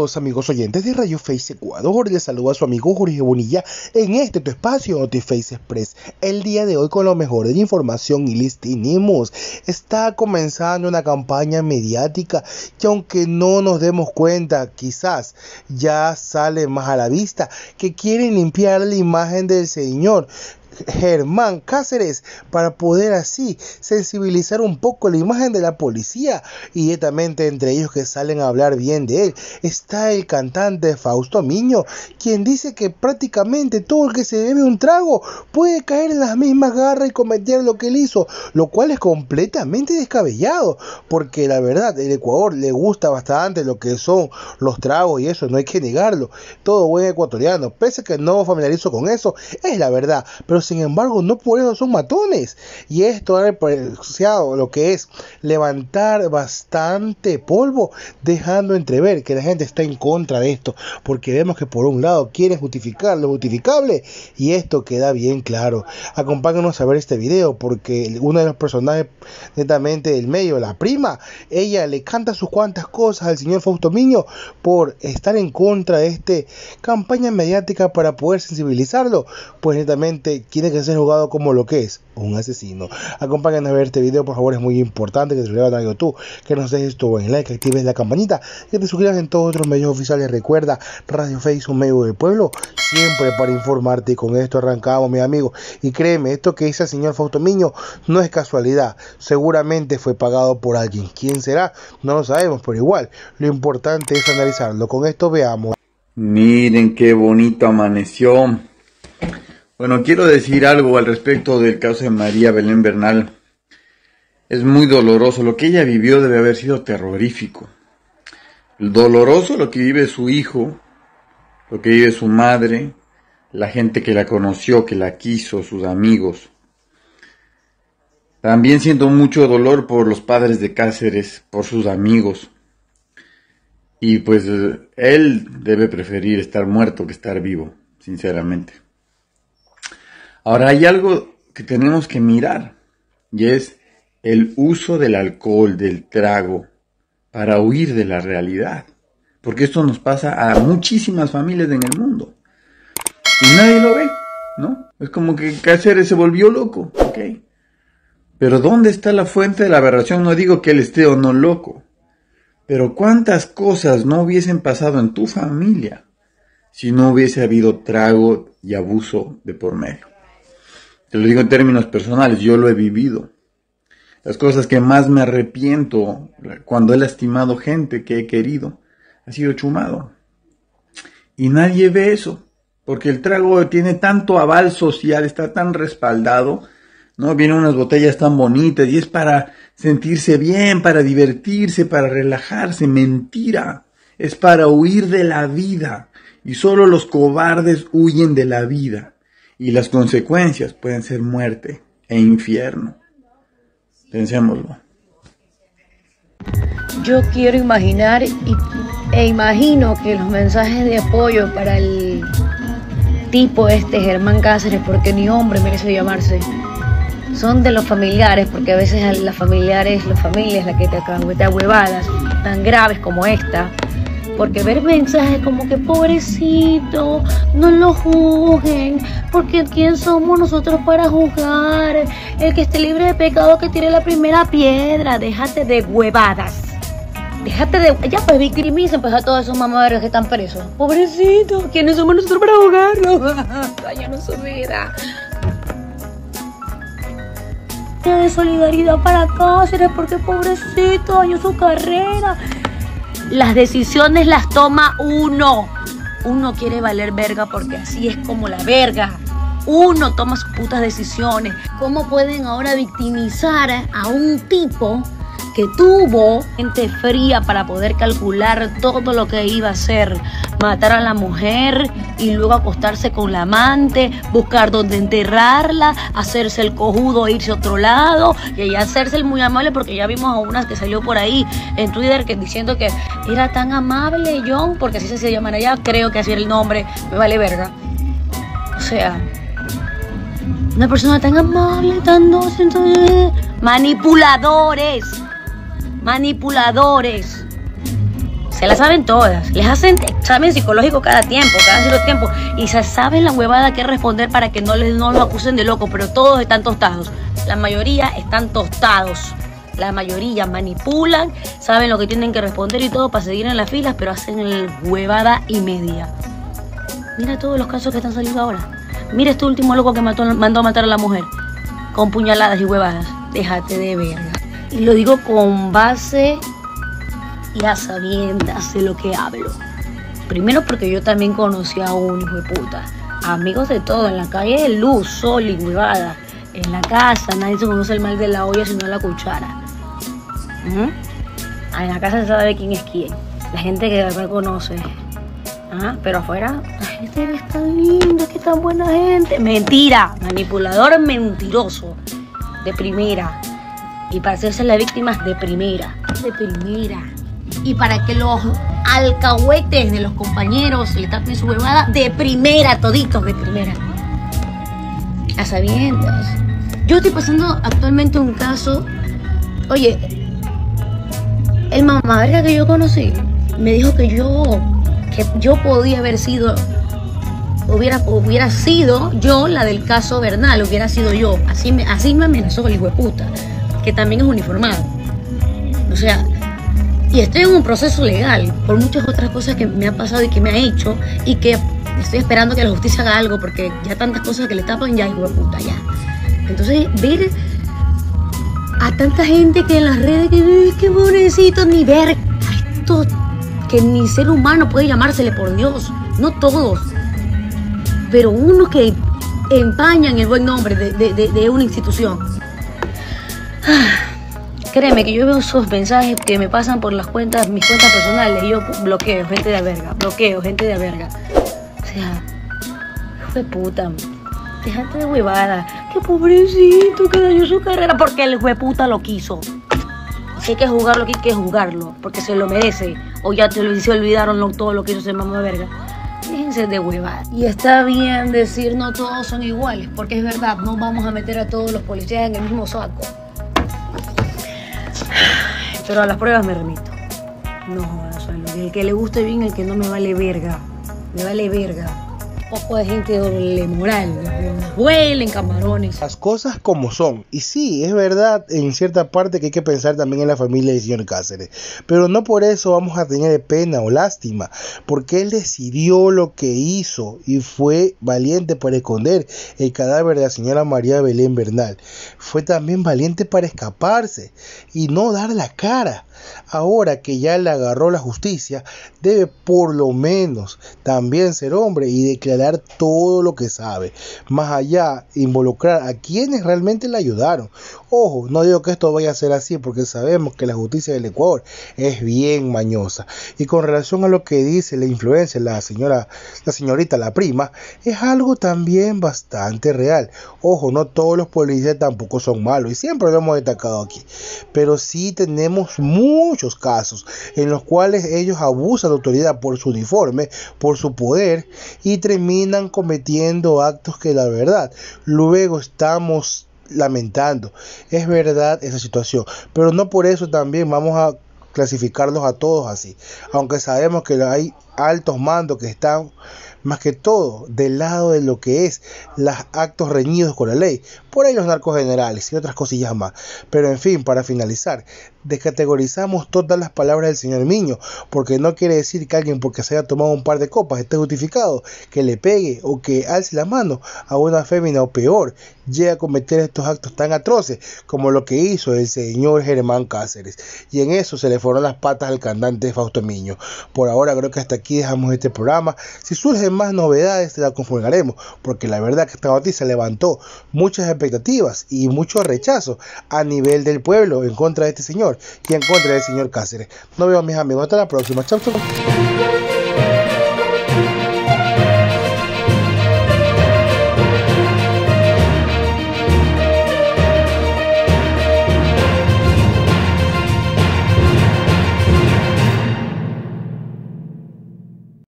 Bienvenidos amigos oyentes de Radio Face Ecuador, les saluda a su amigo Jorge Bonilla en este tu espacio NotiFace Express. El día de hoy con lo mejor de la información y les tenemos, está comenzando una campaña mediática que aunque no nos demos cuenta, quizás ya sale más a la vista, que quieren limpiar la imagen del señor Germán Cáceres para poder así sensibilizar un poco la imagen de la policía. Y directamente entre ellos que salen a hablar bien de él está el cantante Fausto Miño, quien dice que prácticamente todo el que se bebe un trago puede caer en las mismas garras y cometer lo que él hizo, lo cual es completamente descabellado, porque la verdad el Ecuador le gusta bastante lo que son los tragos y eso no hay que negarlo, todo buen ecuatoriano, pese a que no me familiarizo con eso, es la verdad, pero sin embargo no por eso son matones. Y esto ha representado lo que es levantar bastante polvo, dejando entrever que la gente está en contra de esto, porque vemos que por un lado quieren justificar lo justificable y esto queda bien claro. Acompáñanos a ver este video, porque uno de los personajes netamente del medio, la prima, ella le canta sus cuantas cosas al señor Fausto Miño por estar en contra de esta campaña mediática para poder sensibilizarlo, pues netamente tiene que ser jugado como lo que es, un asesino. Acompáñanos a ver este video, por favor, es muy importante que te suscribas a YouTube, que nos dejes tu buen like, que actives la campanita, que te suscribas en todos otros medios oficiales. Recuerda, Radio Face, un medio del pueblo, siempre para informarte. Y con esto arrancamos, mis amigos, y créeme, esto que dice el señor Fausto Miño no es casualidad, seguramente fue pagado por alguien. ¿Quién será? No lo sabemos, pero igual, lo importante es analizarlo. Con esto veamos. Miren qué bonito amaneció. Bueno, quiero decir algo al respecto del caso de María Belén Bernal. Es muy doloroso. Lo que ella vivió debe haber sido terrorífico. Doloroso lo que vive su hijo, lo que vive su madre, la gente que la conoció, que la quiso, sus amigos. También siento mucho dolor por los padres de Cáceres, por sus amigos. Y pues él debe preferir estar muerto que estar vivo, sinceramente. Ahora hay algo que tenemos que mirar, y es el uso del alcohol, del trago, para huir de la realidad. Porque esto nos pasa a muchísimas familias en el mundo. Y nadie lo ve, ¿no? Es como que Cáceres se volvió loco, ¿ok? Pero ¿dónde está la fuente de la aberración? No digo que él esté o no loco. Pero ¿cuántas cosas no hubiesen pasado en tu familia si no hubiese habido trago y abuso de por medio? Te lo digo en términos personales, yo lo he vivido. Las cosas que más me arrepiento cuando he lastimado gente que he querido, ha sido chumado. Y nadie ve eso, porque el trago tiene tanto aval social, está tan respaldado, ¿no? Vienen unas botellas tan bonitas y es para sentirse bien, para divertirse, para relajarse. Mentira, es para huir de la vida. Y solo los cobardes huyen de la vida. Y las consecuencias pueden ser muerte e infierno. Pensémoslo. Yo quiero imaginar e imagino que los mensajes de apoyo para el tipo Germán Cáceres, porque ni hombre merece llamarse, son de los familiares, porque a veces las familias la que te acaban huevadas tan graves como esta. Porque ver mensajes como que pobrecito, no lo juzguen, porque ¿quién somos nosotros para juzgar? El que esté libre de pecado que tire la primera piedra. Déjate de huevadas. Déjate de... Ya pues victimicen pues a todos esos mamadores que están presos. Pobrecito, ¿quiénes somos nosotros para juzgarlo? Dañaron su vida. De solidaridad para Cáceres, porque pobrecito, dañó su carrera. Las decisiones las toma uno. Uno quiere valer verga porque así es como la verga. Uno toma sus putas decisiones. ¿Cómo pueden ahora victimizar a un tipo que tuvo mente fría para poder calcular todo lo que iba a hacer? Matar a la mujer y luego acostarse con la amante, buscar dónde enterrarla, hacerse el cojudo e irse a otro lado y ahí hacerse el muy amable, porque ya vimos a unas que salió por ahí en Twitter diciendo que era tan amable John, porque así se llaman allá, creo que así era el nombre, me vale verga. O sea, una persona tan amable, tan dócil, manipuladores. Se la saben todas. Les hacen examen psicológico cada cierto tiempo. Y se saben la huevada que responder para que no los acusen de loco. Pero todos están tostados. La mayoría están tostados. La mayoría manipulan, saben lo que tienen que responder y todo para seguir en las filas, pero hacen huevada y media. Mira todos los casos que están saliendo ahora. Mira este último loco que mandó a matar a la mujer. Con puñaladas y huevadas. Déjate de verga. Y lo digo con base y a sabiendas de lo que hablo. Primero porque yo también conocí a un hijo de puta. Amigos de todo, en la calle de luz, sol y huevada. En la casa nadie se conoce el mal de la olla sino la cuchara. En la casa se sabe quién es quién. La gente que de verdad conoce. Pero afuera, la gente es tan linda, que tan buena gente. Mentira, manipulador mentiroso. De primera. Y para hacerse las víctimas de primera. De primera. Y para que los alcahuetes de los compañeros le tapen su huevada, de primera, toditos de primera. A sabiendas. Yo estoy pasando actualmente un caso. Oye, el mamá verga que yo conocí me dijo que yo podía haber sido, hubiera sido yo la del caso Bernal, hubiera sido yo. Así me amenazó el hijo de puta, que también es uniformado. O sea, y estoy en un proceso legal por muchas otras cosas que me ha pasado y que me ha hecho, y que estoy esperando que la justicia haga algo, porque ya tantas cosas que le tapan, ya hijo de puta, ya. Entonces, ver a tanta gente que en las redes, que pobrecito, ni ver esto, que ni ser humano puede llamársele, por Dios. No todos, pero unos que empañan el buen nombre de una institución. Créeme que yo veo esos mensajes que me pasan por mis cuentas personales, y yo bloqueo gente de verga. O sea, hijo de puta, déjate de huevada. Qué pobrecito, que dañó su carrera porque el hijo de puta lo quiso. Si hay que jugarlo, hay que jugarlo, porque se lo merece. O ya se olvidaron todo lo que hizo ese mamá de verga. Déjense de huevada. Y está bien decir no todos son iguales, porque es verdad, no vamos a meter a todos los policías en el mismo saco. Pero a las pruebas me remito. No jodas, el que le guste bien, el que no me vale verga. Me vale verga. Poco de gente de doble moral, huelen camarones. Las cosas como son. Y sí, es verdad en cierta parte que hay que pensar también en la familia del señor Cáceres. Pero no por eso vamos a tener pena o lástima. Porque él decidió lo que hizo y fue valiente para esconder el cadáver de la señora María Belén Bernal. Fue también valiente para escaparse y no dar la cara. Ahora que ya le agarró la justicia, debe por lo menos también ser hombre y declarar todo lo que sabe. Más allá, involucrar a quienes realmente le ayudaron. Ojo, no digo que esto vaya a ser así, porque sabemos que la justicia del Ecuador es bien mañosa. Y con relación a lo que dice la influencer, la señorita, la prima, es algo también bastante real. Ojo, no todos los policías tampoco son malos, y siempre lo hemos destacado aquí. Pero sí tenemos muchos casos en los cuales ellos abusan de autoridad por su uniforme, por su poder, y terminan cometiendo actos que la verdad luego estamos lamentando. Es verdad esa situación, pero no por eso también vamos a clasificarlos a todos así, aunque sabemos que hay altos mandos que están más que todo del lado de lo que es los actos reñidos con la ley, por ahí los narcos generales y otras cosillas más. Pero en fin, para finalizar, descategorizamos todas las palabras del señor Miño, porque no quiere decir que alguien porque se haya tomado un par de copas esté justificado que le pegue o que alce la mano a una fémina, o peor, llegue a cometer estos actos tan atroces como lo que hizo el señor Germán Cáceres. Y en eso se le fueron las patas al cantante Fausto Miño. Por ahora creo que hasta aquí dejamos este programa. Si surgen más novedades te la confirmaremos, porque la verdad que esta noticia levantó muchas expectativas y mucho rechazo a nivel del pueblo en contra de este señor y en contra del señor Cáceres. Nos vemos, mis amigos, hasta la próxima. Chau, chau.